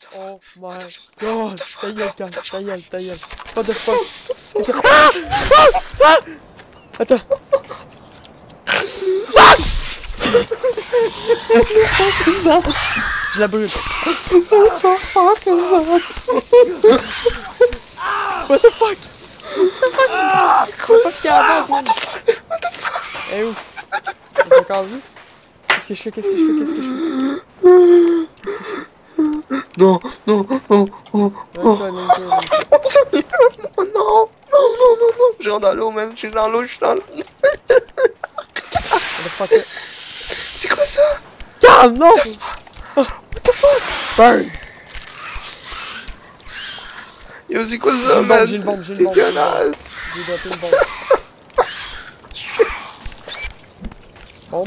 Oh my god! Ta gueule, Cam, ta gueule, ta gueule. What the fuck? Ah! Ah! Ah! Attends. Ah! Je la brûle. What the fuck is that? What the fuck? Quoi qu'il y a avant, man? Eh où? T'es encore vu? Qu'est-ce que je fais? Qu'est-ce que je fais? Qu'est-ce que je fais? Non, non, non, oh, oh. Oh non, non, non, non, non. Je rentre dans l'eau, man. Je suis dans l'eau, je suis dans l'eau. C'est quoi ça? Calme, non! What the fuck? Burn! Yo, c'est quoi ça, man? J'ai une bombe, j'ai une bombe. Dégueulasse. J'ai dropé une bombe. Bombe.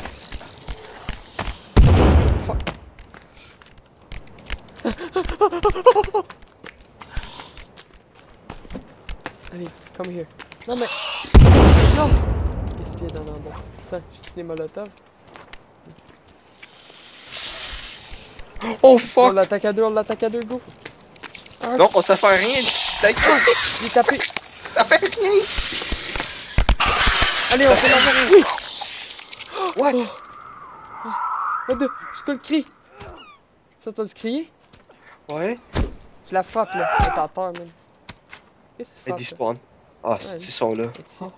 Fuck. Allez, come here. Non mais... Non! Gaspillé dans un bon. Attends, j'ai signé Molotov. Oh fuck! On l'attaque à deux, go! Ah. Non, ça fait rien. D'accord. Il est tapé. Ça fait rien. Allez, on fait l'envers. What? What the... Skull crie. Ça t'as crier? Ouais. Je la frappe là. Elle t'a peur, man. Qu'est-ce que tu Et frappes? des spawns. Ah, c'est ils sont là. Ça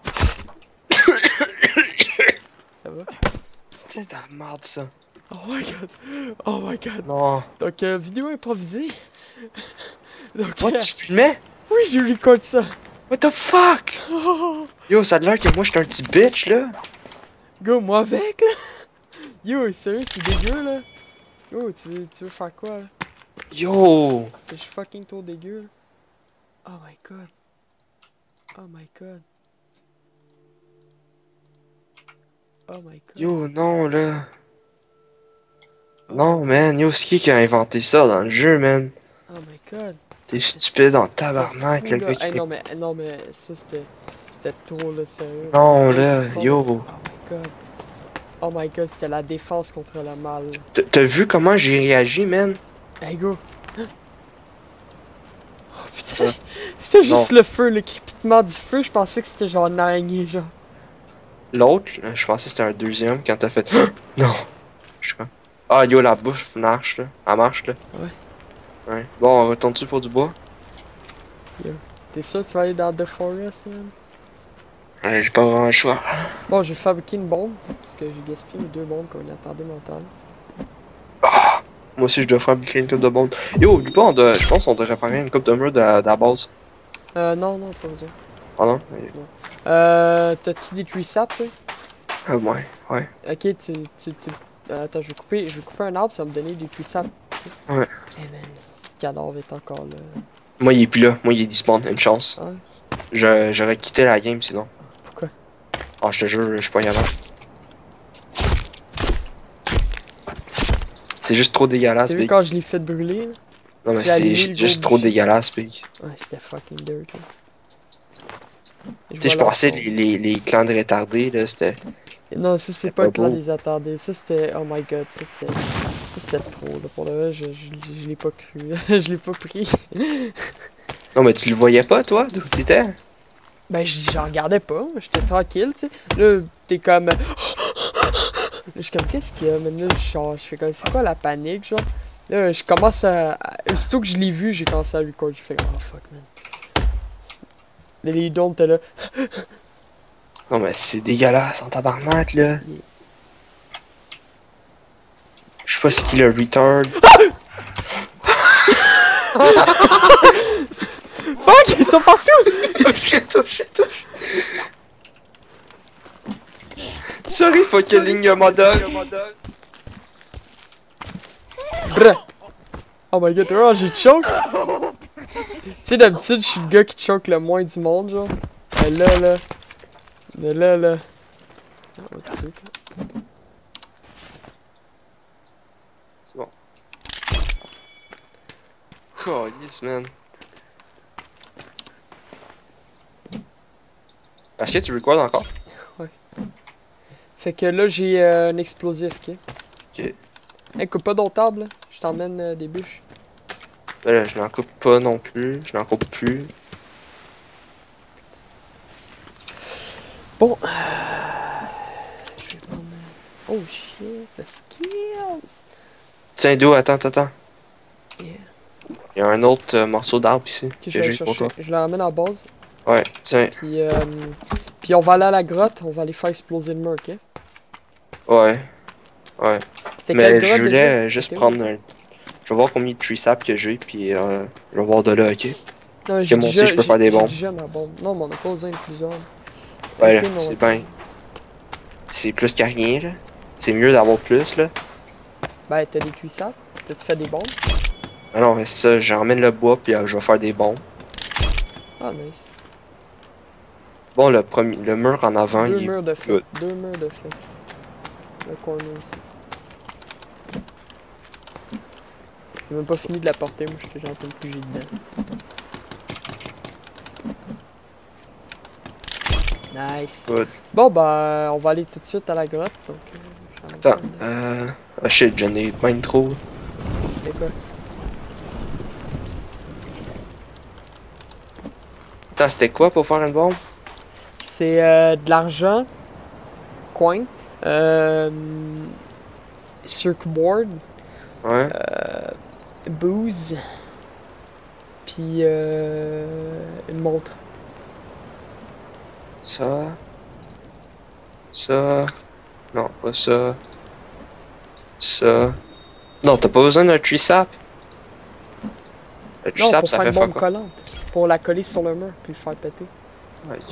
va? C'était de la merde ça. Oh my god. Oh my god. Non. Donc, vidéo improvisée. Donc, What, tu filmais? oui, j'ai record ça. What the fuck? Yo, ça a l'air que moi j'étais un petit bitch là. Go, moi avec là. Yo, sérieux, c'est dégueu là. Yo, tu veux faire quoi là? Yo. C'est fucking trop dégueu là. Oh my god. Oh my god. Oh my god. Yo, non là. Non, man. Yo, c'est qui a inventé ça dans le jeu, man? Oh my god. T'es stupide en tabarnak, Fou, le là. gars qui... Hey, non mais ça c'était trop là, sérieux. Non, là, yo. Oh my god. Oh my god, c'était la défense contre le mal. T'as vu comment j'ai réagi, man? Hey go. Oh putain. C'était juste le feu, le crépitement du feu. Je pensais que c'était genre une araignée, genre. L'autre, je pensais que c'était un deuxième quand t'as fait... Non. Je crois. Ah, yo, la bouche marche, là. Elle marche, là. Ouais. Ouais. Bon, on retourne-tu pour du bois? Yo. T'es sûr que tu vas aller dans The Forest, man? Ouais, j'ai pas vraiment le choix. Bon, je vais fabriquer une bombe. Parce que j'ai gaspillé mes 2 bombes qu'on attendait mental. Ah! Moi aussi, je dois fabriquer une coupe de bombes. Yo, oublie pas, je pense qu'on devrait réparer une coupe de mur de la base. Non, pas besoin. Ah non? T'as-tu des tree sap, toi? Ouais, ouais. Ok, attends, je vais couper un arbre, ça va me donner des tree sap. Ouais. Eh man, le cadavre est encore là. Moi, il est plus là. Moi, il est despawn. Une chance. Ouais. J'aurais quitté la game sinon. Pourquoi? Ah, je te jure, je suis pas capable. C'est juste trop dégueulasse, T'as vu Big. quand je l'ai fait brûler, là? Non, mais J'ai allumé c'est le juste gros trop bûcher. dégueulasse, Big. Ouais, c'était fucking dirt, là. Tu sais, je pensais les clans de retardés, là, c'était... Non, ça c'est pas pas le clan beau. des attardés. Ça c'était... Oh my god, ça c'était trop, là. Pour le vrai, je l'ai pas cru. Je l'ai pas pris. Non, mais tu le voyais pas, toi, d'où t'étais? Ben, j'en regardais pas. J'étais tranquille, tu sais. Là, t'es comme... Là, je suis comme, qu'est-ce qu'il y a? Mais là, je fais comme, c'est quoi la panique, genre? Là, je commence à... Aussitôt que je l'ai vu, j'ai commencé à record. J'ai fait, oh fuck, man. Là, les dons étaient là. Non, mais c'est dégueulasse, en tabarnak, là. Yeah. Je sais pas c'est qui le retard. Fuck, ils sont partout! Touche. Sorry, fucking mother. Brr. Oh my god, oh, j'ai choke! Tu sais, d'habitude, je suis le gars qui choke le moins du monde, genre. Mais là. On va dessus, là. C'est bon. Oh, yes, man. Est-ce que tu recordes encore? Fait que là, j'ai un explosif, ok? Ok. Hey, coupe pas d'autres arbres, là. Je t'emmène des bûches. Ben là, je n'en coupe pas non plus. Je n'en coupe plus. Bon. Je vais prendre... Oh shit, the skills! Tiens, Do, attends. Yeah. Il y a un autre morceau d'arbre ici. Ok, je que vais aller j'ai pour chercher. toi. Je la ramène à base. Ouais, tiens. Puis on va aller à la grotte, on va aller faire exploser le mur, ok? Ouais. C'est Mais quelle je grotte voulais déjà? juste C'était où? prendre un... Je vais voir combien de tree sap que j'ai, puis je vais voir de là, ok? Non, Que moi aussi, je peux faire des bombes. J'ai déjà ma bombe. Non, mais on a pas besoin de plusieurs. Ouais, Ok, là, mais on c'est va- bien. C'est plus qu'à rien, là. C'est mieux d'avoir plus, là. Ben, t'as des cuissards? T'as-tu fait des bombes? Ah non, mais ça, j'emmène le bois, puis je vais faire des bombes. Ah, nice. Bon, le mur en avant, Deux il est murs de feu. good. Deux murs de feu. Le corner aussi. J'ai même pas fini de la porter, moi j'étais déjà en train de bouger dedans. Nice. Good. Bon bah on va aller tout de suite à la grotte. Donc, j'en ai Attends, besoin de- Ah shit, j'en ai bien trop. C'est quoi? Attends, c'était quoi pour faire une bombe? C'est de l'argent, coin, circuit board, Ouais. booze, puis une montre. Ça. Ça. Non, pas ça. Ça. Non, t'as pas besoin d'un tree sap. Le tree Non, sap, pour ça faire fait une faire bombe quoi? collante. Pour la coller sur le mur, puis le faire péter. Ouais, ok.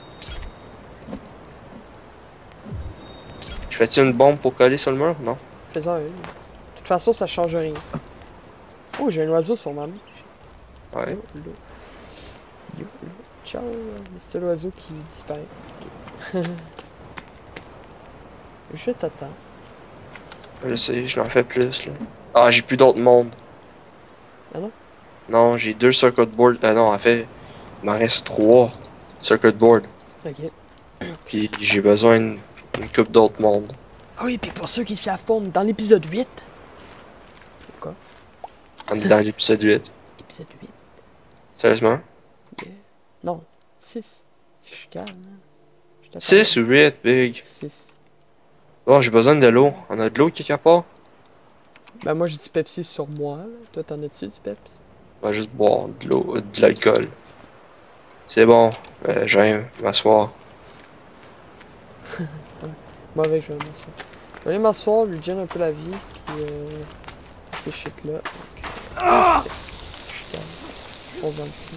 Je fais-tu une bombe pour coller sur le mur? Non. Faisons une. De toute façon, ça change rien. Oh, j'ai un oiseau sur ma main. Ouais. Yo, yo. Ciao. C'est l'oiseau qui disparaît. Ok. Je t'attends. Je sais, je n'en fais plus, là. Ah, j'ai plus d'autres mondes. Ah non? Non, j'ai 2 circuit boards. Non, en fait, il m'en reste 3 circuit boards. Ok. Puis j'ai besoin d'une coupe d'autres mondes. Ah oui, puis pour ceux qui savent pas, on est dans l'épisode 8. Quoi? On est dans l'épisode 8. Épisode 8. Sérieusement? Non, 6. Je suis calme, hein. 6 ou 8, big. 6. Bon, j'ai besoin de l'eau. On a de l'eau quelque part? Ben moi j'ai du Pepsi sur moi, là. Toi t'en as-tu du Pepsi? On va juste boire de l'eau, de l'alcool. C'est bon, je viens m'asseoir. Mauvais, je vais m'asseoir. Je vais aller m'asseoir, lui dire un peu la vie, puis toutes ces shit là. Ok. Je suis calme. On va le plus.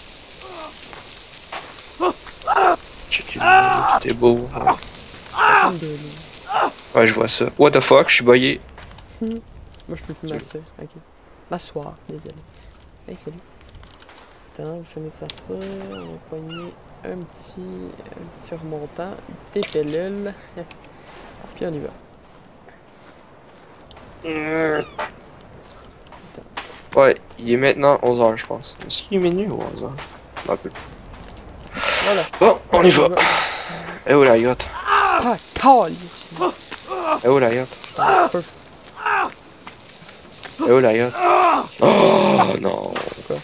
Check, tout est beau. Comme de l'eau. Ouais, je vois ça. What the fuck, je suis boyé. Moi je peux plus m'asseoir. Ok. M'asseoir, désolé. Hey, salut. Attends, on va finir ça. On va pogner un petit remontant, des pellules. Puis on y va. Ouais, il est maintenant 11h, je pense. Est-ce qu'il est minuit ou 11h? Un peu. Voilà. Bon, on y va. Eh oh la yacht. Ah, calice. Eh oh la yacht. Feu. Eh oh la yacht. Oh non. Quoi?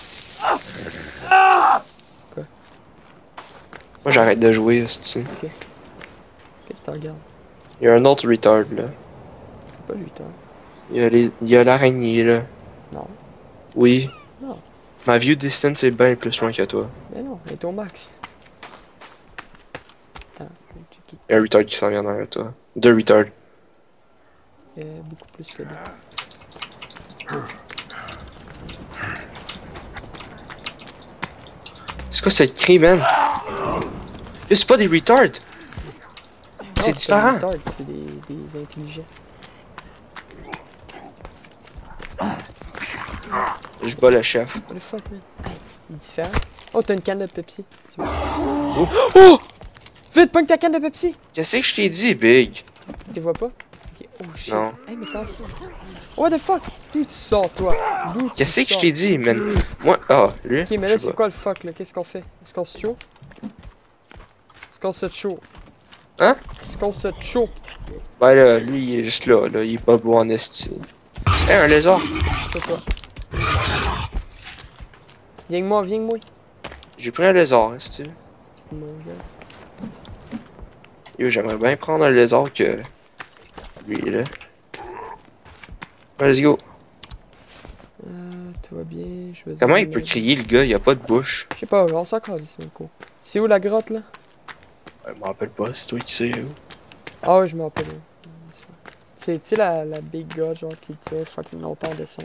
Moi j'arrête de jouer, c'est Qu'est-ce que tu regardes? Il y a un autre retard là. Pas lui, toi. Il y a l'araignée là. Non. Oui. Non. Ma view distance est bien plus loin que toi. Mais non, elle est au max. Attends, je vais checker. Il y a un retard qui s'en vient derrière toi. 2 retards. Beaucoup plus que lui. C'est quoi cette cri, man? C'est pas des retards! Non, C'est pas différent! des retards, c'est des intelligents. Je bats le chef. What the fuck, man? Hey, il est différent. Oh, t'as une canne de Pepsi, si tu veux. Oh! Oh! Vite, pogne ta canne de Pepsi! Qu'est-ce que je t'ai dit, Big? Tu les vois pas? Ok, oh shit. Non. Hey, mais attention. What the fuck? D'où tu sors, toi? D'où tu Qu'est-ce que je sors? t'ai dit, man? Moi, lui? Ok, mais là, c'est quoi le fuck, là? Qu'est-ce qu'on fait? Est-ce qu'on se chaud? Est-ce qu'on se chaud? Hein? Est-ce qu'on se chaud? Ben là, lui, il est juste là, il est pas beau en esti. Hey, un lézard! C'est quoi? Viens avec moi, viens avec moi. J'ai pris un lézard, est-ce que tu... C'est mon gars. Yo, j'aimerais bien prendre un lézard que... Lui, là. Let's go. Tout va bien, je vais... Comment il peut crier, le gars? Il a pas de bouche. Je sais pas, on s'en calisse, mon coup. C'est où la grotte, là? Je m'en rappelle pas, c'est toi qui sais où. Ah ouais, je m'en rappelle. C'est, tu sais, la big god, genre, qui tire fucking longtemps à descendre.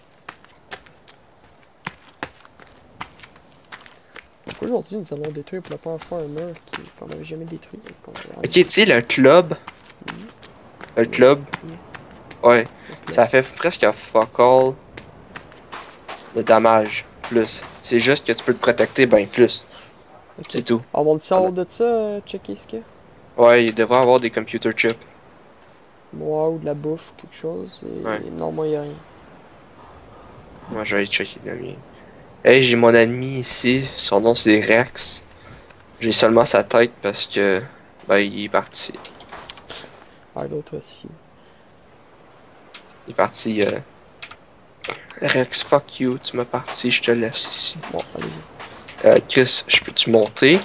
Donc aujourd'hui, nous allons détruire pour la première fois un mur qu'on n'avait jamais détruit. Ok, tu sais, le club. Le club. Ouais. Ça fait presque fuck all de damage. Plus. C'est juste que tu peux te protecter ben plus. Okay. C'est tout. On monte ça en haut de ça, checker ce qu'il y a. Ouais, il devrait avoir des computer chips. Moi, ou de la bouffe, quelque chose. Et... Ouais. Non, moi, y'a rien. Moi, je vais aller checker le mien. Hey, j'ai mon ennemi ici. Son nom, c'est Rex. J'ai seulement sa tête parce que... Ben, il est parti. Ah, l'autre aussi. Il est parti, Rex, fuck you, tu m'as parti, je te laisse ici. Bon, allez. Chris, je peux-tu monter?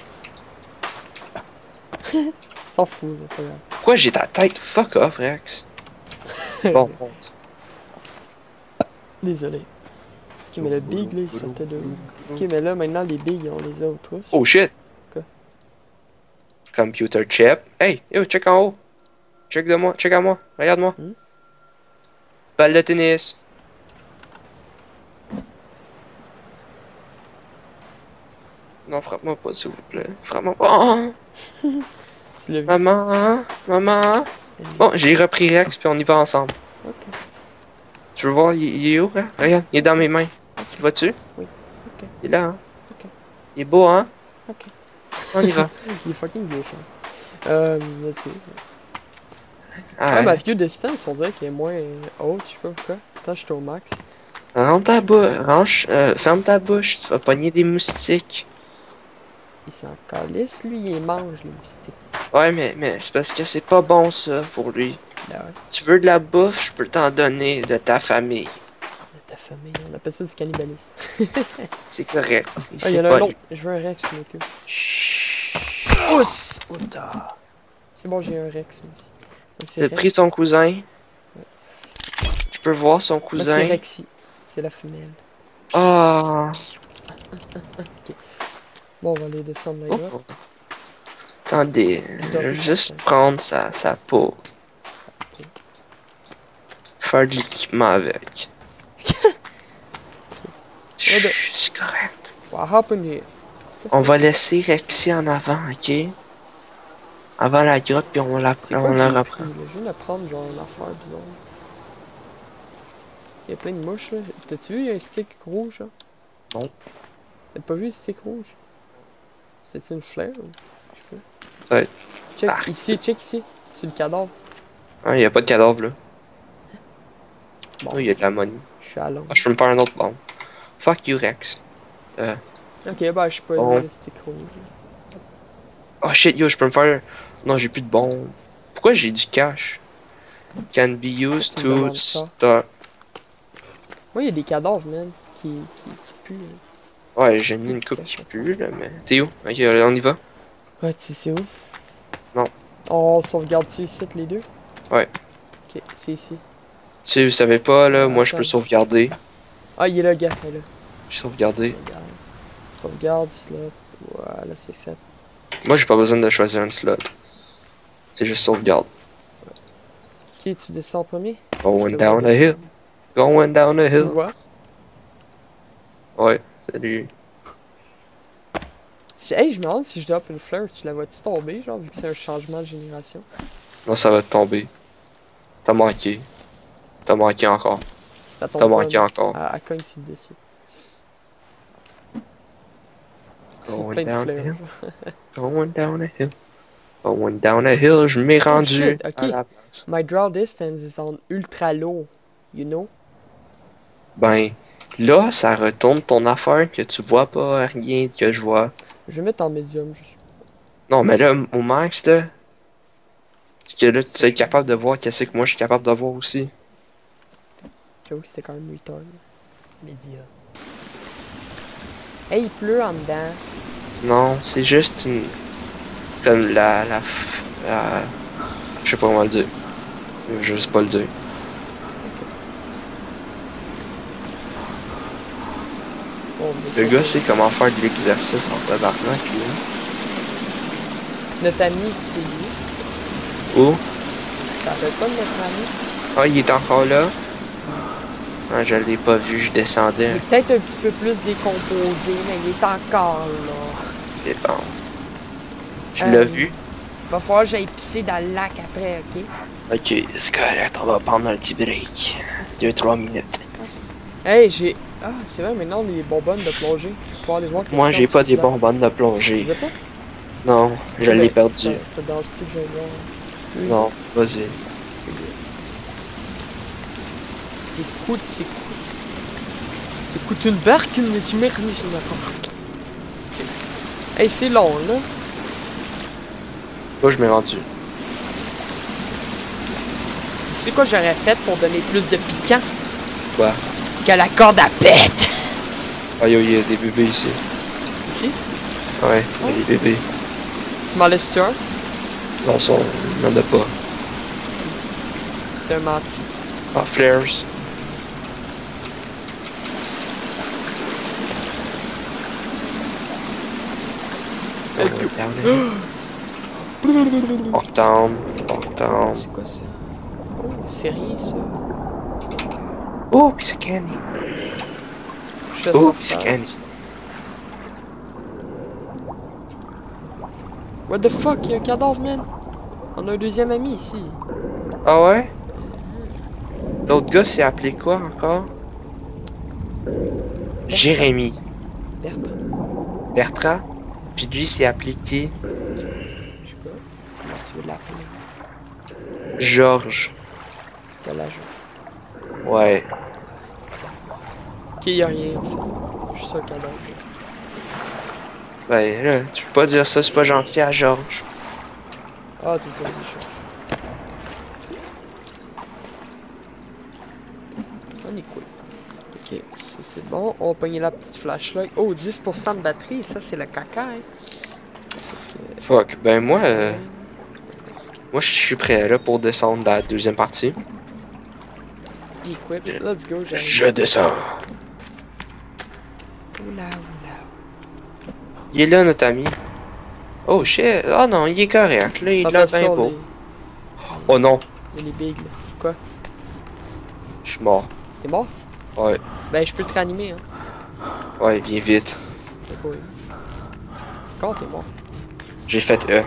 S'en fout, là, pas grave. Pourquoi j'ai ta tête? Fuck off, Rex. Bon, monte. Désolé. Ok, mais le big, là, il sortait de où? Ok, mais là, maintenant, les bigs, on les a au tous. Oh shit! Quoi? Computer chip. Hey, yo, check en haut. Check de moi, check à moi, regarde-moi. Balle de tennis. Non, frappe-moi pas, s'il vous plaît. Frappe-moi pas. Oh! Tu l'as vu? Maman, maman. Bon, j'ai repris Rex, puis on y va ensemble. Ok. Tu veux voir, il est où, hein? Regarde, il est dans mes mains. Tu vois-tu? Oui. Ok. Il est là, hein? Ok. Il est beau, hein? Ok. On y va. Il est fucking vieux, je pense. Let's go. Ah, Ouais, ma view distance, on dirait qu'elle est moins haute, je sais pas pourquoi. Attends, je suis au max. rentre ta bouche, ferme ta bouche, tu vas pogner des moustiques. Il s'en calisse, lui, il mange les moustiques. Ouais, mais c'est parce que c'est pas bon, ça, pour lui. Là, ouais. Tu veux de la bouffe, je peux t'en donner de ta famille. De ta famille, on appelle ça du cannibalisme. C'est correct. Ah, il y en a un autre. Je veux un Rex, moi, tout. Ouss! Outa! C'est bon, j'ai un Rex, moi aussi. J'ai pris son cousin. Je peux voir son Là, cousin. c'est Rexy. C'est la femelle. Ah. Ok. Bon, on va aller descendre là. Oh. Attendez, je vais juste prendre sa peau. Faire de l'équipement avec. C'est correct. Wow, hop in here. On va laisser Rexy en avant, ok? Avant la grotte, puis on la reprend. Je viens de prendre genre une affaire bizarre. Il y a plein de mouches là. T'as-tu vu, il y a un stick rouge là? Non. T'as pas vu le stick rouge? C'est une fleur ou? Je sais pas. Ouais. Check ici, check ici. C'est le cadavre. Ah, y a pas de cadavre là. Bon. Oh, y a de la money. Je suis à l'ombre. Ah, je peux me faire un autre bombe. Fuck you, Rex. Ok, bah je sais pas le stick rouge. Oh shit, yo, je peux me faire. Non, j'ai plus de bombes. Pourquoi j'ai du cash? Can be used to stop. Ouais, il y a des cadavres, man, qui puent. Ouais, j'ai mis une coupe qui pue, là, mais... T'es où? Ok, on y va? Ouais, tu sais c'est où? Non. On sauvegarde-tu ici, les deux? Ouais. Ok, c'est ici. Si vous savez pas, là, moi je peux sauvegarder. Ah, il est là, gars, il est là. J'ai sauvegardé. Sauvegarde, slot. Voilà, c'est fait. Moi, j'ai pas besoin de choisir un slot. C'est juste sauvegarde. Ok, tu descends en premier? Going down a hill. Going down a hill. Tu vois? Ouais, salut. Hey, je me demande si je drop une fleur, tu la vois-tu tomber, genre, vu que c'est un changement de génération? Non, ça va te tomber. T'as manqué. T'as manqué encore. Ça tombe T'as manqué encore. Elle cogne sur le dessus. Going Plein de down a fleurs. hill. Going down a hill. Going down a hill, je m'ai rendu. Shit, ok. À la place. My draw distance is on ultra low, you know? Ben, là, ça retourne ton affaire que tu vois pas rien que je vois. Je vais mettre en médium, juste. Non, mais là, au max, là. Parce que là, tu es capable de voir qu'est-ce que moi je suis capable de voir aussi. J'avoue que c'était quand même retard. Média. Hey, il pleut en dedans. Non, c'est juste une... Comme je sais pas comment le dire. Je sais pas le dire. Bon, mais Le gars sait comment faire de l'exercice en tabarnak, lui. Notre ami, tu sais lui. Où? Tu te rappelles pas de notre ami? Ah, il est encore là? Ah, je l'ai pas vu, je Il descendais. est peut-être un petit peu plus décomposé, mais il est encore là. C'est bon. Tu l'as vu? Va falloir que j'aille pisser dans le lac après, ok? Ok, c'est correct, on va prendre un petit break. 2-3 minutes. Hey, j'ai... Ah, c'est vrai, maintenant, on a des bonbonnes de plongée. Je vais pouvoir aller voir qu'est-ce Moi, qu'il y a j'ai pas dessus des là. bonbonnes de Tu plongée. les as pas? Non, je l'ai perdu. Ça danse-tu que je vais voir? Non, vas-y. C'est cool, c'est cool. C'est cool une barque, mais je m'ai remis sur ma porte. Hey, c'est long, là. Moi, je m'ai rendu. Tu sais quoi j'aurais fait pour donner plus de piquant? Quoi? Que la corde à pète! Ah, yo, il y a des bébés ici. Ici? Ouais, il y a des bébés. Tu m'en laisses-tu un? Non, il n'y en a pas. T'as menti. Ah, flares. Let's go. Lockdown. C'est quoi ça? Oh, c'est rien ça. Oh, piece of candy. Je fais Oh, ça piece of candy. What the fuck? Il y a un cadavre, man. On a un deuxième ami ici. Ah ouais? L'autre gars s'est appelé quoi encore? Jérémy. Bertrand. Bertrand? Puis lui s'est appelé qui? Je sais pas. Comment tu veux l'appeler? Georges. T'as l'âge. Ouais. Ok, y'a rien en fait. Juste un cadavre. Ben là, tu peux pas dire ça, c'est pas gentil à Georges. Ah, t'es ça, des choses. On est cool. Ok, ça c'est bon. On va pogner la petite flashlight. Oh, 10% de batterie, ça c'est le caca, hein. Fuck, ben moi je suis prêt là pour descendre la deuxième partie. Equip, let's go, j'arrive. Je descends. Oula, oula. Il est là notre ami. Oh shit, oh non, il est correct, là, il l'a bien beau. Oh non, Les bigs, là. Quoi? je suis mort. T'es mort? Ouais, Ben, je peux te réanimer, hein. ouais, viens vite. T'es pas eu. Quand t'es mort? J'ai fait E.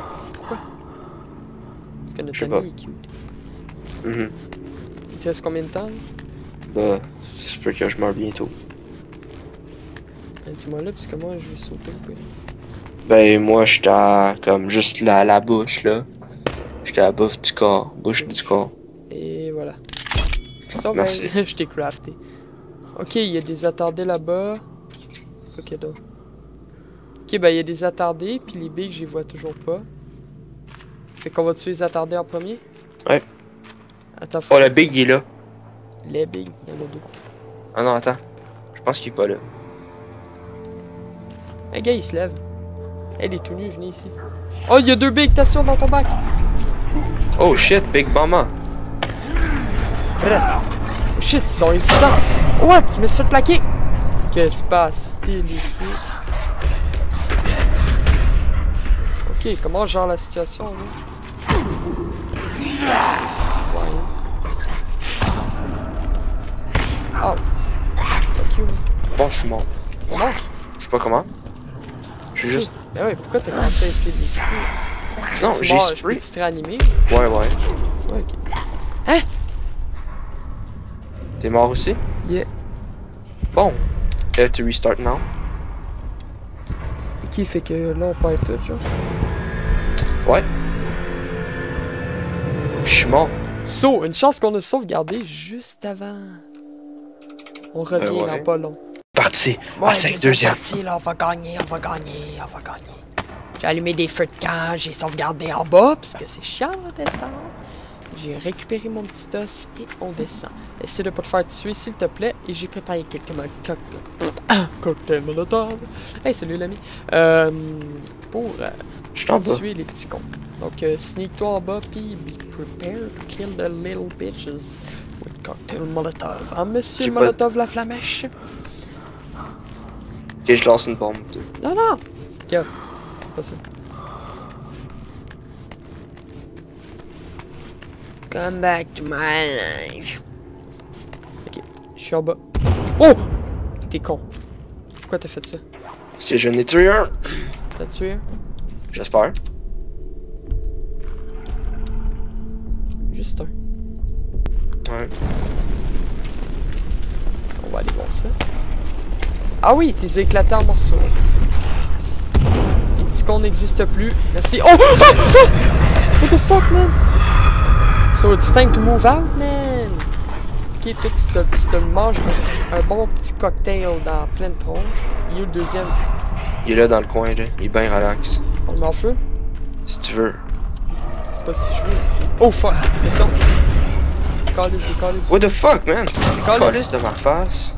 Parce que Je sais notre pas. ami est cute. Mhm. Il te reste combien de temps? Là? Bah, c'est sûr que je meurs bientôt. Ben, dis-moi là, puisque moi je vais sauter un peu. Ben, moi j'étais à comme juste la bouche là. J'étais à la bouche du corps. Bouche du corps. Et voilà. Ça, ben, Merci. je t'ai crafté. Ok, il y a des attardés là-bas. C'est pas qu'il y a d'autre. Ok, ben il y a des attardés, puis les bigs, je les vois toujours pas. Fait qu'on va tuer les attardés en premier? Ouais. Attends, Oh, le big il est là. Les bigs, il y en a deux. Ah non, attends. Je pense qu'il est pas là. Un gars, il se lève. Elle est tout nu, venez ici. Oh, il y a deux bigs, attention dans ton bac! Oh shit, Big Mama. Oh shit, ils sont hésitants! What? Je me suis fait plaquer! Qu'est-ce qui se passe-t-il ici? Ok, comment je gère la situation là? Ouais. Oh! Fuck you. Bon, je suis mort. T'es mort? Je sais pas comment. Je suis juste. Ben ouais, pourquoi t'as commencé à essayer de les secouer? Non, Tu j'ai mort, spray. je peux te réanimer? Ouais, ouais. Ouais, ok. Hein? T'es mort aussi? Yeah. Bon. Tu restart now. Ok, fait que là on perd tout, genre. Ouais. Je suis mort. So, une chance qu'on a sauvegardé juste avant. On revient ouais. dans pas long. Parti. Ouais, À 5 deuxième. parti, là, on va gagner, on va gagner, on va gagner. J'ai allumé des feux de camp, j'ai sauvegardé en bas, parce que c'est chiant de descendre. J'ai récupéré mon petit os et on descend. Essaye de pas te faire tuer, s'il te plaît, et j'ai préparé quelques mock-up, là. Cocktail molotov. Hey, salut l'ami. Pour Je suis en bas. tuer les petits cons. Donc, sneak-toi en bas, puis be prepared to kill the little bitches with cocktail molotov. Ah, monsieur J'ai pas- Molotov la flamèche. Ok, je lance une bombe. Non, non! C'est que... pas ça. Come back to my life. Ok, je suis en bas. Oh! T'es con. Pourquoi t'as fait ça? Parce que je n'ai tué un. T'as tué un? J'espère. Juste un. Ouais. On va aller voir ça. Ah oui, t'es éclaté en morceaux. Les petits cons n'existent plus. Merci. Oh! Ah! Ah! What the fuck, man? So it's time to move out, man. Ok, toi, tu te manges un bon petit cocktail dans pleine tronche. Il est où le deuxième? Il est là dans le coin, là. Il est bien relax. On le met en feu? Si tu veux. C'est pas si je veux. Oh fuck! Fais ça. Calice. What the fuck, man? Calice. Calice de ma face.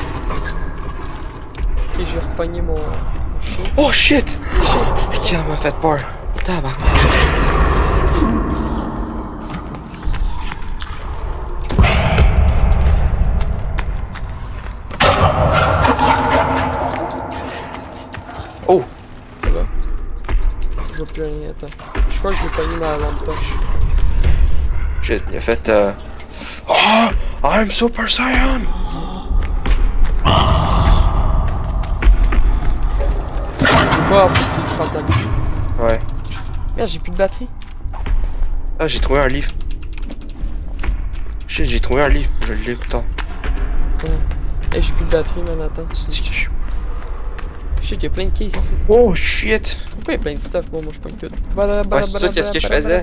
Ok, j'ai repogné mon chien. Oh shit! C'est qui m'a fait peur? Tabarnak. Oh! Ça va? Je vois plus rien, attends. Je crois que je vais pogner ma lampe torche. Shit, il a fait Oh! I'm Super Saiyan! Pourquoi faut tu le frappes dans le cul? Ouais. Merde, j'ai plus de batterie. Ah, j'ai trouvé un livre. Shit, j'ai trouvé un livre. Je l'ai putain. Eh, j'ai plus de batterie, man, attends. C'est que je... Je sais qu'il y a plein de keys ici. Oh shit! Pourquoi il y a plein de stuff? Bon, moi je pogne tout. Ouais, c'est ça, qu'est-ce que je faisais?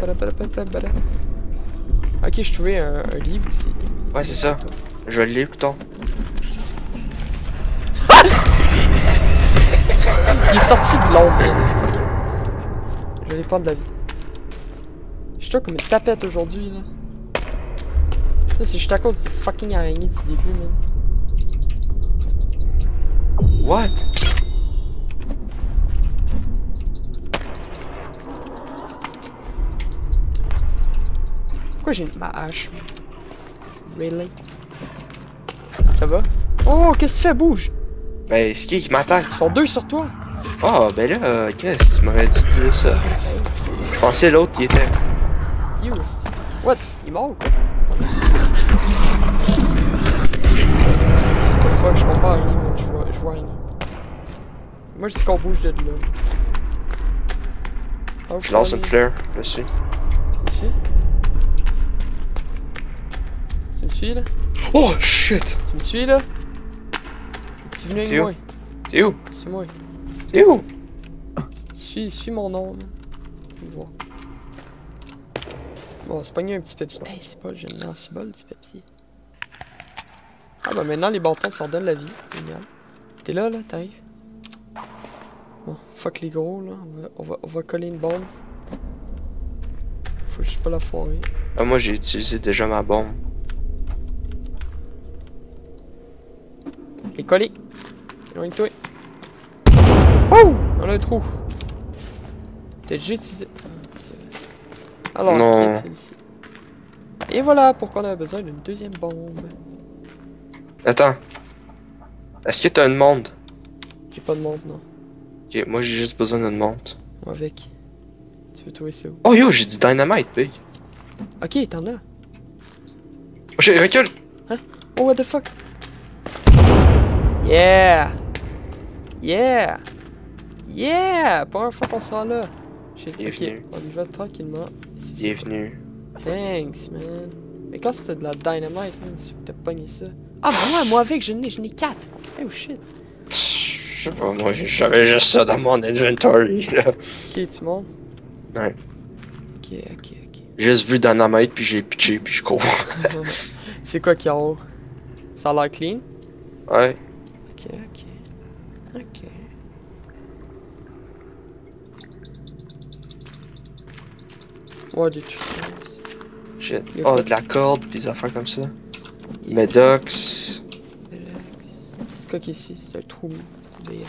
Ok, j'ai trouvé un livre aussi. Ouais, c'est ça. Je l'ai putain. Il est sorti de l'ombre. Je vais aller prendre de la vie. Je suis comme une tapette aujourd'hui, là. Là, c'est juste à cause des fucking araignées du début, man. What? Pourquoi j'ai ma hache? Really? Ça va? Oh, qu'est-ce que tu fais? Bouge! Ben, c'est qui m'attaque? Ils sont deux sur toi! Oh, ben là, qu'est-ce que tu m'aurais dit de dire ça? Je pensais l'autre qui était. You, hostie. What? Il est mort ou quoi? Oh fuck, je comprends rien, man. Je vois rien. Moi, je dis qu'on bouge de là. Oh, Je lance une fleur dessus. Tu me suis? Tu me suis, là? Oh shit! Tu me suis, là? Es-tu venu T'es avec où? moi? T'es où? Suis-moi. T'es où? Suis mon nom, man. Tu me vois. Bon, c'est pogné un petit Pepsi. Hey, c'est pas, j'ai une lance-bol du Pepsi. Ah, bah maintenant, les bâtons te redonnent la vie. Génial. T'es là, t'arrives? Bon, fuck les gros, là. On va coller une bombe. Faut juste pas la foirer. Ah, moi j'ai utilisé déjà ma bombe. Et coller. Éloigne-toi. Oh! On a un trou. T'as déjà utilisé. Alors, Non. ok, celle-ci. Et voilà pourquoi on a besoin d'une deuxième bombe. Attends. Est-ce que t'as une montre? J'ai pas de montre, non. Ok, moi j'ai juste besoin d'une montre. Moi avec. Tu veux trouver ça où? Oh yo, j'ai du dynamite, big. Ok, t'en as. Oh, j'ai recule! Oh, what the fuck? Yeah! Yeah! Yeah! Première fois qu'on se rend là. Bienvenue. Ok, on y va tranquillement. C'est ça. Bienvenue. Thanks, man. Mais quand c'était de la dynamite, man, c'est que t'as pogné ça. Ah, bah moi avec, j'en ai 4. Oh shit. Je sais pas, moi j'avais juste ça dans mon inventory, là. Ok, tu montes? Ouais. Ok. J'ai juste vu dynamite puis j'ai pitché puis je cours. C'est quoi qu'il y a en haut? Ça a l'air clean? Ouais. Ok. Ouais, des choses. Shit. Il a Oh, fait- de la corde, des affaires comme ça. Medox. Relax. C'est quoi qui est ici? C'est un trou béant.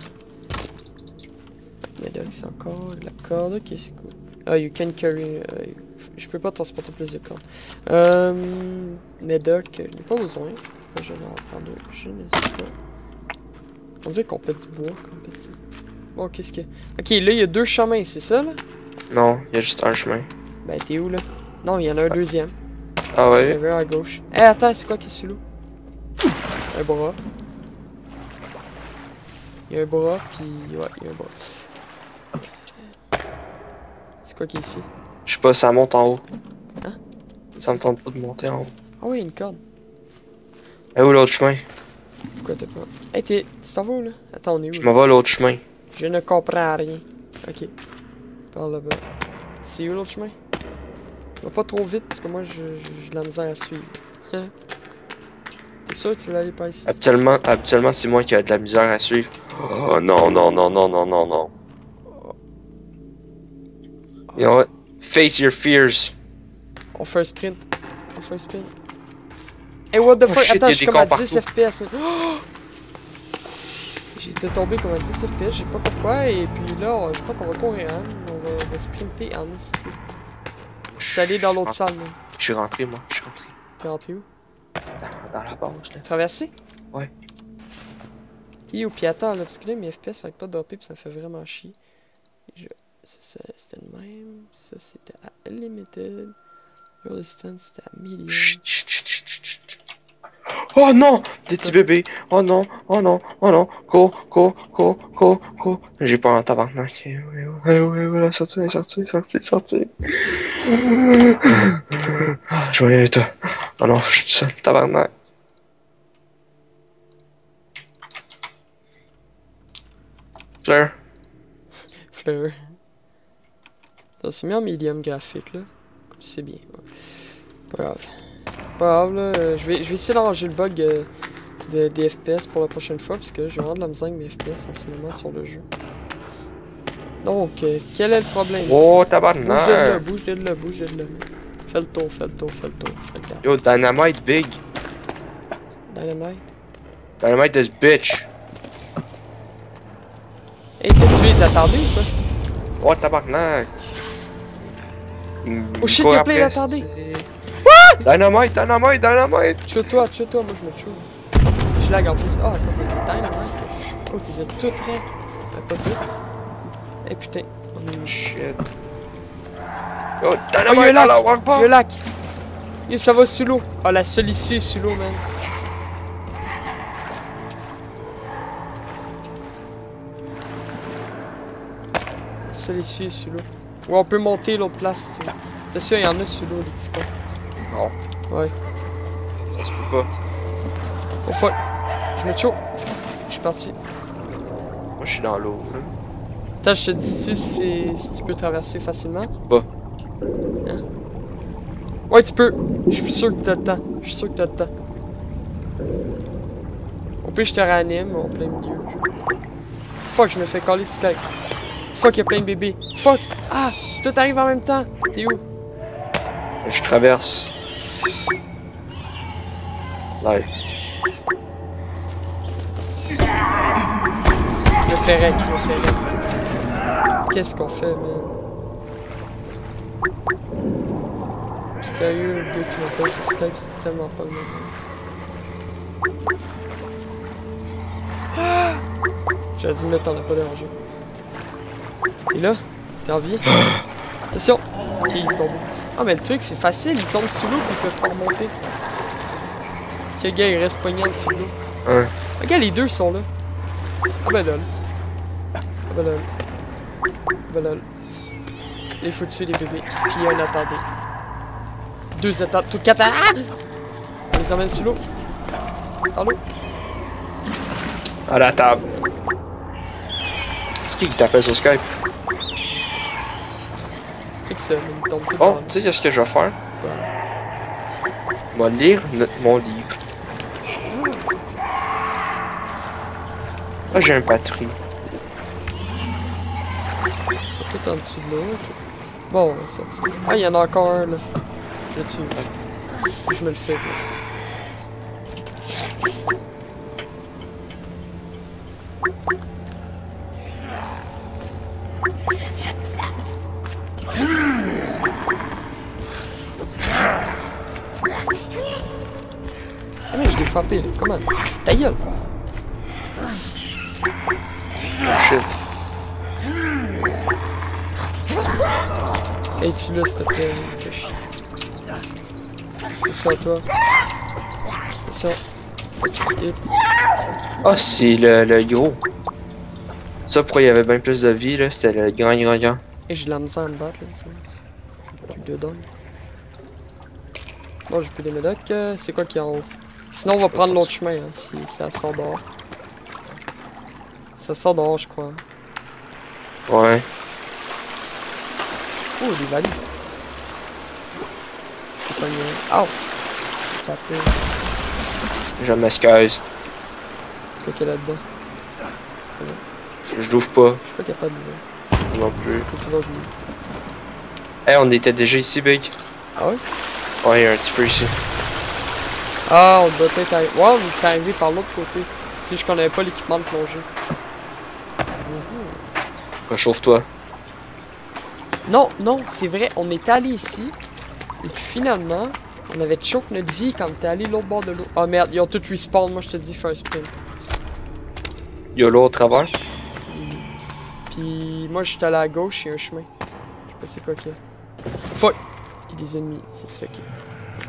Medox encore, la corde, ok c'est cool. Ah, you can carry... je peux pas transporter plus de cordes. Medoc, je n'ai pas besoin. Je vais en prendre deux. Je ne sais pas. On dirait qu'on pète du bois quand on pète ça. Bon, qu'est-ce que... Ok, là, il y a deux chemins, c'est ça, là? Non, il y a juste un chemin. Ben, t'es où, là? Non, il y en a un deuxième. Ah ouais? Vers à gauche. Eh, hey, attends, c'est quoi qui est sous l'eau? Un bras. Il y a un bras, puis... Ouais, il y a un bras. C'est quoi qui est ici? Je sais pas, ça monte en haut. Hein? Ça me tente pas de monter en haut. Ah oui, une corde. Et où l'autre chemin? Pourquoi t'as pas... Hey, tu t'en vas où, là? Attends, on est où? Je m'en vais à l'autre chemin. Je ne comprends rien. Ok. Par là-bas. C'est où l'autre chemin? Va pas trop vite, parce que moi, j'ai de la misère à suivre. T'es sûr que tu veux aller par ici? Habituellement c'est moi qui ai de la misère à suivre. Oh non, non, non, non, non, non, non. You know what? Face your fears. On fait un sprint. On fait un sprint. Hey, what the fuck? Shit, Attends, y a je suis des comme à corps 10 partout. FPS. Oh! J'étais tombé comme à 10 FPS, je sais pas pourquoi. Et puis là, je crois qu'on va courir, hein. On va sprinter en esti. Je suis allé dans l'autre salle, man. Je suis rentré, moi. Je suis rentré. T'es rentré où? Dans la base, T'as là. traversé? Ouais. T'es où? Puis attends, là, parce que là, mes FPS ça arrête pas de dropper, puis ça me fait vraiment chier. Ça c'était le même. Ça, c'était à Limited. Your distance, c'était à Medium. Chut, chut, chut, chut, chut. Oh non! Des petits bébés! Oh non! Oh non! Oh non! Go! Go! Go! Go! Go! J'ai pas un tabarnak. Voilà, sorti, sorti, sorti, sorti. Je vais y aller, toi. Oh non, je suis tout seul. Tabarnak. Fleur. Fleur. Ça s'est mis en medium graphique, là. Comme tu sais bien. Ouais. Pas grave. Pas grave, là. Je vais essayer d'arranger le bug des FPS pour la prochaine fois, parce que j'ai vraiment de la misère avec mes FPS en ce moment sur le jeu. Donc, quel est le problème Oh, ici? tabarnak. Bouge de là, bouge de là. Fais le tour, fais le tour, fais le tour. Fais le tour. Yo, Dynamite big. Dynamite. Dynamite this bitch. Hey, t'as tué les attardés ou quoi? Oh, tabarnak. Oh shit, y'a plein d'attardés. Dynamite, dynamite, dynamite. Tue-toi, moi je me tue. Je lag en plus. Ah, à cause de tes Dynamite. Oh, t'es as toutes rec. Pas toutes. Eh putain, on est... Shit. Yo, Oh, dynamite, y'a un Allah lac! Akbar. Y'a un lac! Yo, ça va sous l'eau! Ah, la seule issue est sous l'eau, man! La seule issue est sous l'eau. Ouais, on peut monter l'autre place. T'es sûr, il y en a sous l'eau, des petits cons. Non, Ouais. ça se peut pas. Oh fuck! Je me choke! Je suis parti. Moi, je suis dans l'eau, là. Attends, je te dis si tu peux traverser facilement. Pas. Hein? Ouais, tu peux! Je suis sûr que t'as le temps. Je suis sûr que t'as le temps. Au pire, je te réanime en plein milieu. Fuck, je me fais caler Skype. Fuck, y'a plein de bébés. Fuck! Ah! Tout arrive en même temps! T'es où? Je traverse. Là. Je me fais rec, je me fais rec. Qu'est-ce qu'on fait, man? Sérieux, le gars qui m'appelle sur Skype, c'est tellement pas le même. Ah! J'aurais dû me mettre en pas dérangé. T'es là? T'es en vie? Attention! Ok, il est tombé. Ah, mais le truc, c'est facile, il tombe sous l'eau puis ils peuvent pas remonter. Ok, le gars, il reste pogné en dessous de l'eau. Ouais. Regarde, les deux sont là. Ah ben lol. Ah ben lol. Ah ben lol. Il faut tuer les bébés. Puis il y a un attendé. Deux attendés. Tout quatre. Ah! On les emmène sous l'eau. Dans l'eau. À la table. C'est qui t'appelle sur Skype? Fait que ça, il tombe tout Oh, dans l'eau. tu sais ce que je vais faire? Ouais. Je vais lire mon livre. Ah, j'ai un batterie. C'est tout en dessous de l'eau. Ok. Bon, on va sortir. Ah, il y en a encore un là. Je le tue. Je me le fais. Là. Ah mais je l'ai frappé là, comment? Ta gueule! Shit. Hey, tu là, s'il te plaît, fais chier. C'est ça, toi. C'est ça. Hit. Ah, c'est le gros. Ça, pourquoi il y avait bien plus de vie, là, c'était le grand. Et j'ai de la misère à me battre, là, c'est plus de dingue. Bon, j'ai plus de médocs. C'est quoi qui est en haut? Sinon, on va prendre l'autre chemin, hein, si ça sort dehors. Ça sort dehors, je crois. Ouais. Oh, des valises. C'est pas mieux. Ow! Tapé. Je m'excuse. C'est quoi qu'il y a là-dedans? C'est bon. Je l'ouvre pas. Je suis pas capable de voir. Non plus. Ok, c'est bon, je l'ouvre. Hey, on était déjà ici, Big. Ah ouais? Ouais, il y a un petit peu ici. Ah, on doit être arrivé. Ouais, on est arrivé par l'autre côté. Si je connais pas l'équipement de plongée. Réchauffe-toi. Non, non, c'est vrai, on est allé ici. Et puis finalement, on avait choke notre vie quand on était allé l'autre bord de l'eau. Ah merde, ils ont tout respawn, moi je te dis, fais un sprint. YOLO au travers. Puis moi j'étais allé à gauche, il y a un chemin. Je sais pas c'est quoi qu'il y a. Fuck! Il y a des ennemis, c'est ça qui est.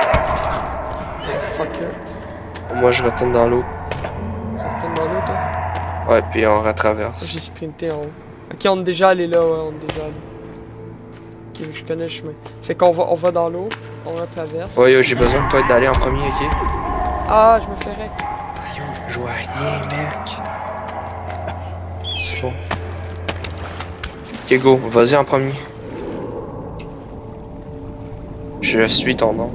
Fucker. Moi, je retourne dans l'eau. Ça retourne dans l'eau, toi? Ouais, puis on retraverse. J'ai sprinté en haut. Ok, on est déjà allé là, ouais, on est déjà allé. Ok, je connais le chemin. Fait qu'on va, on va dans l'eau, on retraverse. Ouais, yo, j'ai besoin de toi d'aller en premier, ok? Ah, je me fais rec. Yo, je vois rien, mec. C'est bon. Ok, go, vas-y en premier. Je suis ton nom.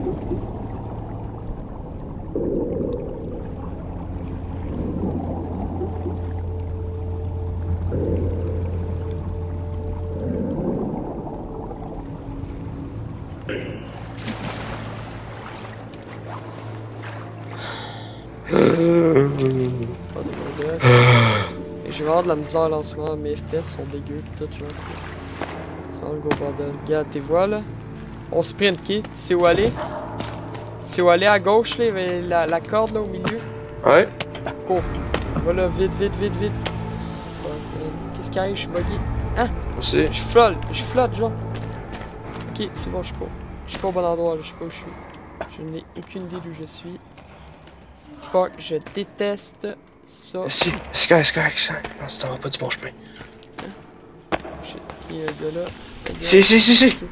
Pas de modèle. Et j'ai vraiment de la misère là en ce moment, mes FPS sont dégueux pis tout là, c'est vraiment le gros bordel. Regarde, tes voix là. On sprint, ok? Tu sais où aller? Tu sais où aller à gauche là, il y avait la corde là au milieu? Ouais. Cours. Voilà, vite, vite, vite, vite. Fuck, man. Qu'est-ce qu'il y a? Je suis buggy. Hein? Merci. Je flotte genre. Ok, c'est bon, je cours. Je suis pas au bon endroit là, je sais pas où je suis. Je n'ai aucune idée d'où je suis. Fuck, je déteste ça. Si, Sky. Non, ça va pas du bon chemin. Shit, ok, il y a un gars là. Si. Ok.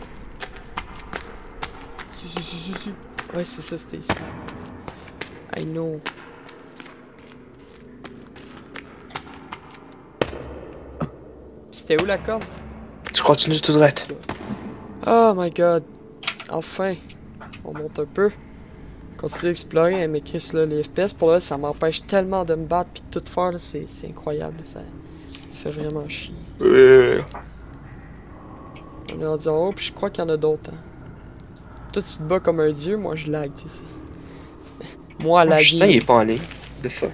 Si. Ouais, c'est ça, c'était ici. I know. C'était où la corde? Tu continues tout droit. Oh my god. Enfin. On monte un peu. Continue d'explorer, hein, mais Chris, là, les FPS, pour là, ça m'empêche tellement de me battre pis de tout faire, là, c'est incroyable, ça fait vraiment chier. On est rendu en haut, pis je crois qu'il y en a d'autres, hein. Toi, tu te bats comme un dieu, moi, je lag, tu sais. Moi, laguer. Justin, il est pas en ligne. De fuck.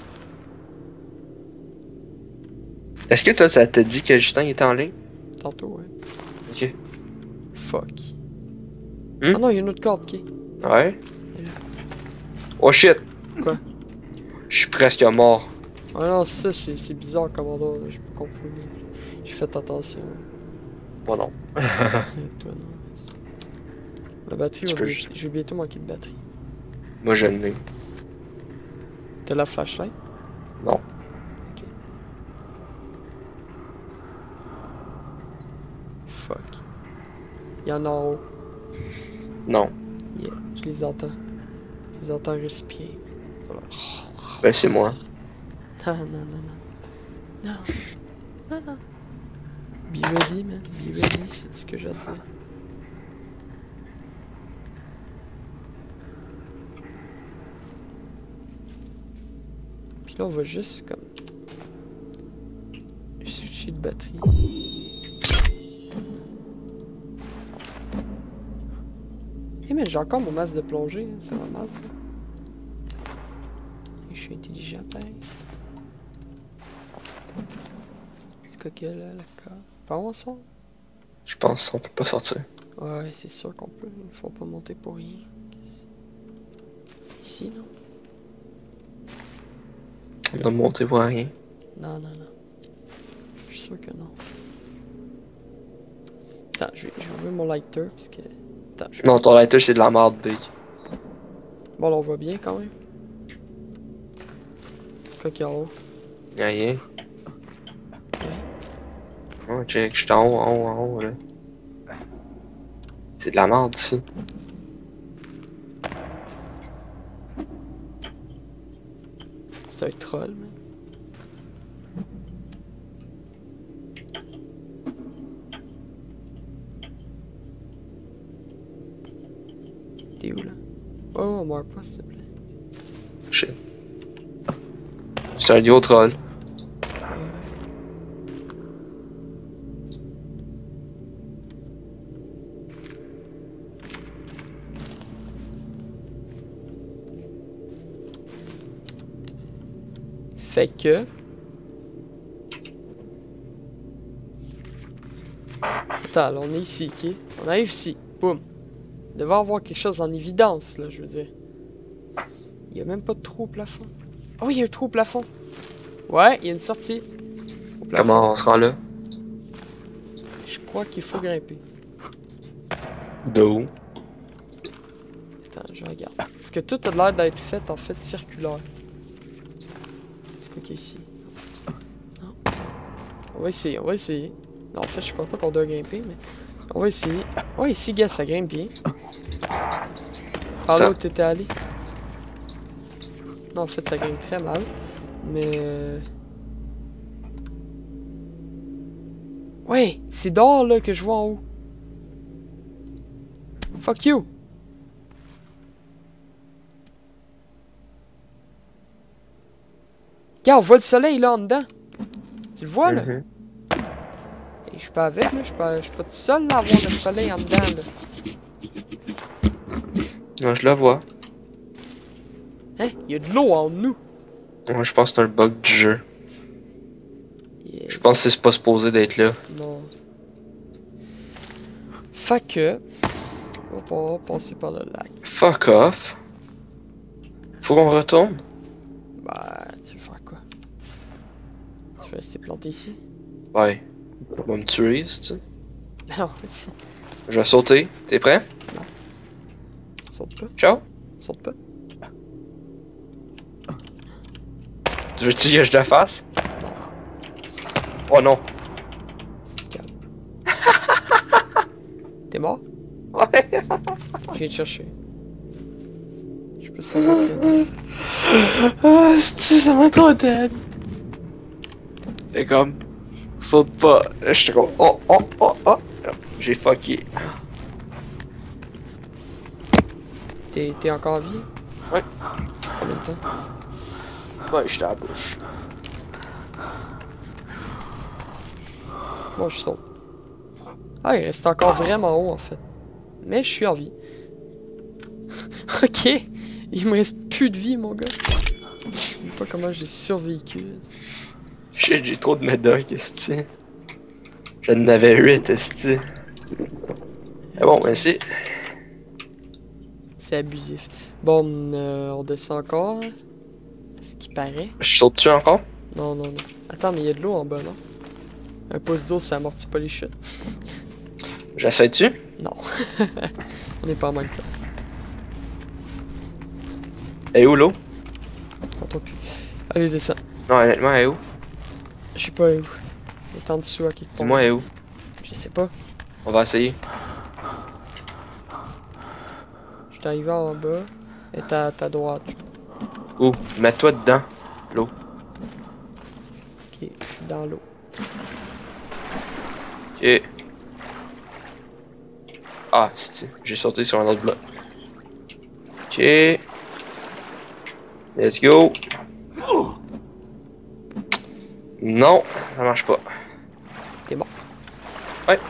Est-ce que toi, ça te dit que Justin était en ligne? Tantôt, ouais. Ok. Fuck. Hmm? Ah non, il y a une autre corde, ok. Ouais. Oh shit! Quoi? Je suis presque mort. Ah non, ça, c'est bizarre comme endroit, là, j'ai pas compris. J'ai fait attention. Moi non. Toi, non. La batterie, Tu peux je vais bientôt manquer de batterie. Moi je l'ai. T'as la flashlight? Non. Ok. Fuck. Il y en a en haut. Non. Yeah, je les entends. Je les entends respirer. Ben c'est moi. Non. Be ready, man. Be ready, c'est tout ce que j'ai à dire. Puis là, on va juste comme switcher de batterie. Eh mais j'ai encore mon masque de plongée, hein. Ça va mal ça. Et je suis intelligent pareil. quoi que la carte. Pas on sort? Je pense qu'on peut pas sortir. Ouais, c'est sûr qu'on peut. Ils font pas monter pour rien. Ici, non? On a monté pour rien. Non, non, non. Je suis sûr que non. Attends, je vais ouvrir mon lighter, parce que... Attends, Non, ton lighter, c'est de la merde, big. Bon, là, on voit bien, quand même. C'est quoi qu'il y a en haut? Y'a rien. Ouais. Oh, check, j'étais en haut, là. C'est de la merde, ici. C'est un troll, man. T'es où, là? Oh, on meurt pas, s'il te plaît. Shit. C'est un gros troll. Fait que... Attends, là, on est ici, ok? On arrive ici. Boum. Il devait avoir quelque chose en évidence, là, je veux dire. Il y a même pas de trou au plafond. Oh, il y a un trou au plafond. Ouais, il y a une sortie. Au plafond. Comment on se rend là? Je crois qu'il faut grimper. D'où? Attends, je regarde. Parce que tout a l'air d'être fait, en fait, circulaire. C'est quoi qu'il y a ici? Non. On va essayer, on va essayer. Non, en fait, je crois pas qu'on doit grimper, mais... On va essayer. Oh, ici, gars, ça grimpe bien. Par là où t'étais allé. Non, en fait, ça grimpe très mal. Mais... Ouais, c'est d'or, là, que je vois en haut. Fuck you! Regarde, on voit le soleil, là, en dedans. Tu le vois, là? Et je suis pas avec, là. Je suis pas tout seul, là, à voir le soleil en dedans, là. Non, je la vois. Hein? Il y a de l'eau en nous. Moi, je pense que c'est un bug du jeu. Yeah. Je pense que c'est pas supposé d'être là. Non. Fait que... On va passer par le lac. Fuck off. Faut qu'on retourne. Bah, tu veux faire quoi? Tu veux rester planté ici? Ouais. On va me tuer, c'est-tu? Non, ici. Je vais sauter. T'es prêt? Saute pas. Ciao. Saute pas. Tu veux-tu que je te fasse? Non. Oh non. C'est calme. T'es mort? Ouais. Je viens te chercher. Je peux savoir tirer. Ah, ça m'a trop dead. T'es comme... Saute pas. Là, j'étais comme... Oh. J'ai fucké. T'es encore en vie? Ouais. Combien de temps? Ouais, j'étais à la bouche. Moi, je saute. Ah, il reste encore vraiment haut, en fait. Mais je suis en vie. Ok. Il me reste plus de vie, mon gars. Je sais pas comment j'ai survécu. J'ai trop de médocs, esti. J'en avais 8, esti. Mais bon, merci. C'est abusif. Bon, on descend encore. Ce qui paraît. Je saute-tu encore? Non, non, non. Attends, mais il y a de l'eau en bas, non? Un pouce d'eau, ça amortit pas les chutes. J'essaie-tu? Non. On est pas en Minecraft. Elle est où l'eau? Dans ton cul. Allez, descends. Non, honnêtement, elle est où? Je sais pas où. Elle est en dessous à quelque part. Dis-moi, elle est où? Je sais pas. On va essayer. Je suis arrivé en bas. Elle est à ta droite. Où? Mets-toi dedans, l'eau. Ok, je suis dans l'eau. Ok. Ah, c'est j'ai sauté sur un autre bloc. Ok. Let's go. Non, ça marche pas. T'es mort. Ouais.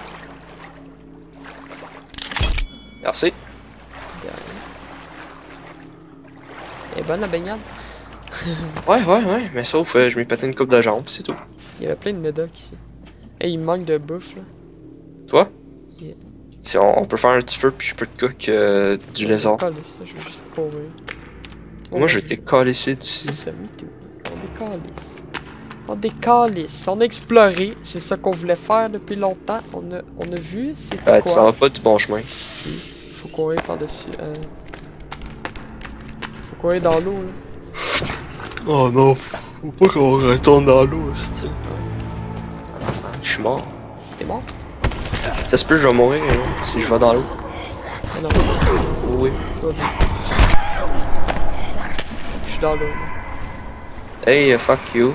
Merci. Derrière. Elle est bonne la baignade. Ouais, mais sauf je m'ai pété une coupe de jambes, c'est tout. Il y avait plein de médocs ici. Hey, il me manque de bouffe, là. Toi? Yeah. Si on peut faire un petit feu, puis je peux te cook du lézard. Ça, je vais juste courir. Moi, je vais t'écalisser C'est dessus. ça, me too. On décalisse. On décalisse. On a exploré. C'est ça qu'on voulait faire depuis longtemps. On a vu c'était Tu quoi. t'en vas pas du bon chemin. Faut courir par-dessus. Faut courir dans l'eau, là. Oh non, faut pas qu'on retourne dans l'eau, c'est. Je suis mort. T'es mort? Ça se peut que je vais mourir si je vais dans l'eau. Ah non. Oui. Toi, bien. Je suis dans l'eau, là. Hey, fuck you.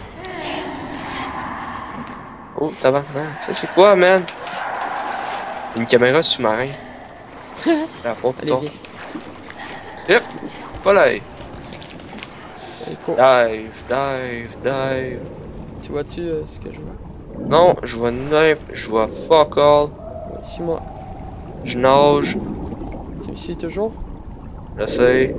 Oh, tabarnak. Ça c'est quoi, man? Une caméra de sous-marin. La faute, Allez, viens. Yep. Pas là. Allez, cours. Dive. Tu vois-tu ce que je vois? Non, je vois nimp, je vois fuck all. Ouais, suis-moi. Je nage. Tu me suis toujours? J'essaie.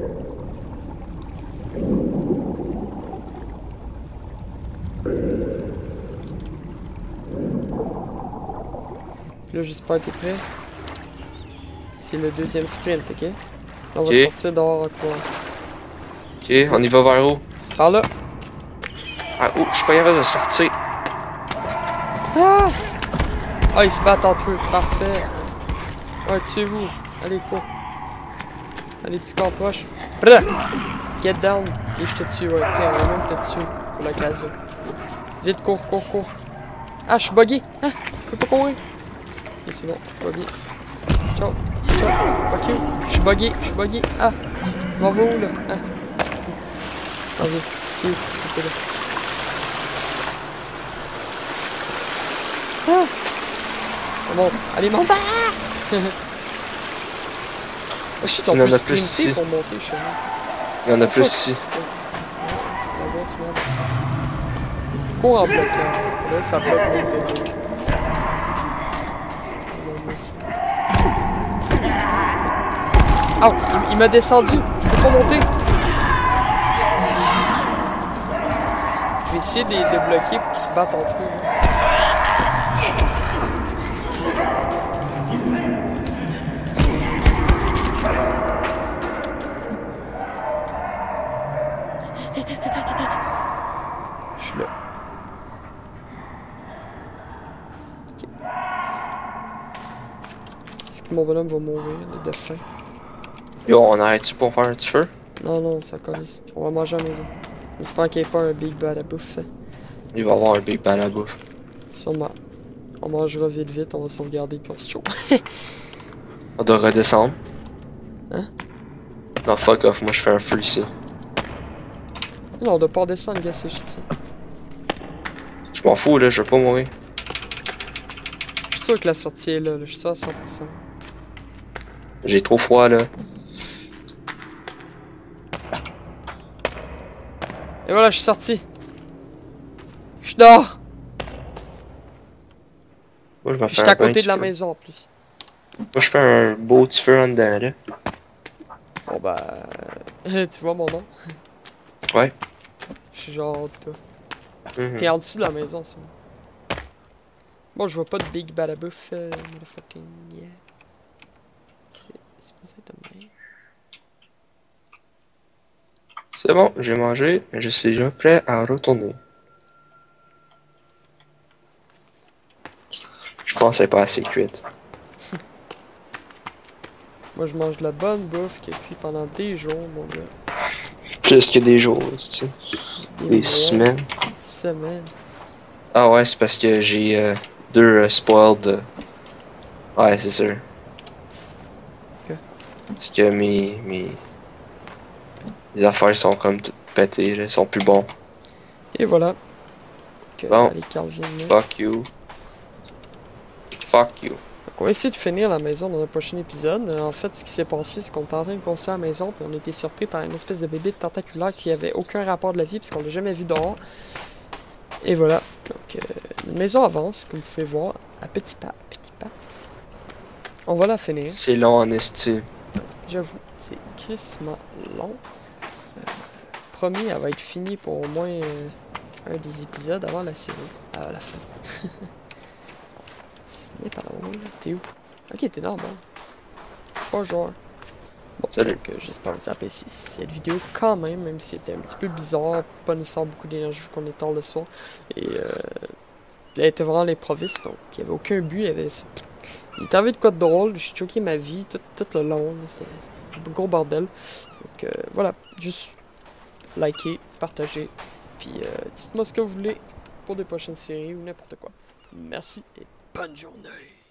Puis là, j'espère que t'es prêt. C'est le deuxième sprint, ok? Là, on va Ok. sortir dehors à quoi? Ok, on y va vers où? Par là! Ah, oh, je suis pas capable de sortir. Ah! Ah, ils se battent entre eux, parfait! Ouais, tuez-vous! Allez, cours! Allez, petit corps proche! Brrr! Get down! Et je te tue, ouais, tiens, on va même te tuer pour l'occasion. Vite, cours! Ah, je suis bugué! Ah! Je peux pas courir! Ok, c'est bon, tout va bien. Ciao! Fuck you! Je suis bugué! Ah! Je m'en vais où, là? Ah! Ah, viens! Ok, là. Ah! Bon, allez, monte! Ah! Oh shit, on Il y en peut a plus sprinter ici. pour monter chez nous. Il y en a Oh, plus fuck. ici. C'est la grosse merde. Cours en bloquant. Là, ça bloque même de deux. Ah, il m'a descendu. Je peux pas monter. Je vais essayer de bloquer pour qu'ils se battent entre eux. Je suis là. Ok. C'est que mon bonhomme va mourir là, de faim. Yo, on arrête-tu pour faire un petit feu? Non, ça calisse. On va manger à la maison. J'espère qu'il n'y ait pas un big bad à bouffe. Il va y avoir un big bad à bouffe. Sûrement. On mangera vite, on va sauvegarder puis on se chaud. On doit redescendre. Hein? Non, fuck off, moi je fais un feu ici. Non, on doit pas redescendre, gars, c'est juste ça. Je m'en fous là, je veux pas mourir. Je suis sûr que la sortie est là, je suis sûr à 100%. J'ai trop froid là. Et voilà, je suis sorti. Je suis dehors. Moi je me Je fais suis un à côté petit de la feu. maison en plus. Moi je fais un beau petit feu en dedans là. Bon bah... tu vois mon nom? Ouais. Je suis genre toi. Mhm. T'es en dessous de la maison, ça. Bon, je vois pas de big bad à bouffe, motherfucking yeah. C'est supposé être de même. C'est bon, j'ai mangé, je suis déjà prêt à retourner. Je pense qu'elle est pas assez cuite. Moi, je mange de la bonne bouffe qui est cuite pendant des jours, mon gars. Plus que des jours, tu sais. Des mois, semaines. des semaines. Ah ouais, c'est parce que j'ai deux spoiled. Ouais, c'est sûr. Ok. Parce que mes affaires sont comme toutes pétées, là, sont plus bons. Et voilà. Que Bon. les cartes viennent là. Fuck you. Fuck you. Donc, on va essayer de finir la maison dans le prochain épisode. En fait, ce qui s'est passé, c'est qu'on était en train de construire la maison, puis on a été surpris par une espèce de bébé tentaculaire qui avait aucun rapport de la vie, puisqu'on l'a jamais vu dehors. Et voilà. Donc, la maison avance, comme vous pouvez voir, à petits pas, petits pas. On va la finir. C'est long en esti. J'avoue, c'est crissement long. Promis, elle va être finie pour au moins un des épisodes avant la série, à la fin. Ce n'est pas drôle. T'es où? Ok, t'es dans le bon. Bonjour. Bon, Salut. donc j'espère que vous appréciez cette vidéo quand même si c'était un petit peu bizarre, pas nécessairement beaucoup d'énergie vu qu'on est tard le soir. Et elle était vraiment à l'improviste, donc il n'y avait aucun but, il était arrivé de quoi de drôle, j'ai choqué ma vie tout le long, c'était un gros bordel. Donc voilà, juste likez, partagez, puis dites-moi ce que vous voulez pour des prochaines séries ou n'importe quoi. Merci et bonne journée!